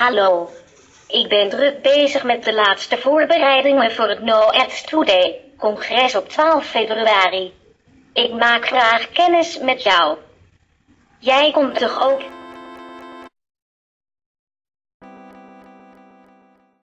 Hallo. Ik ben druk bezig met de laatste voorbereidingen voor het No Ads Today congres op 12 februari. Ik maak graag kennis met jou. Jij komt toch ook?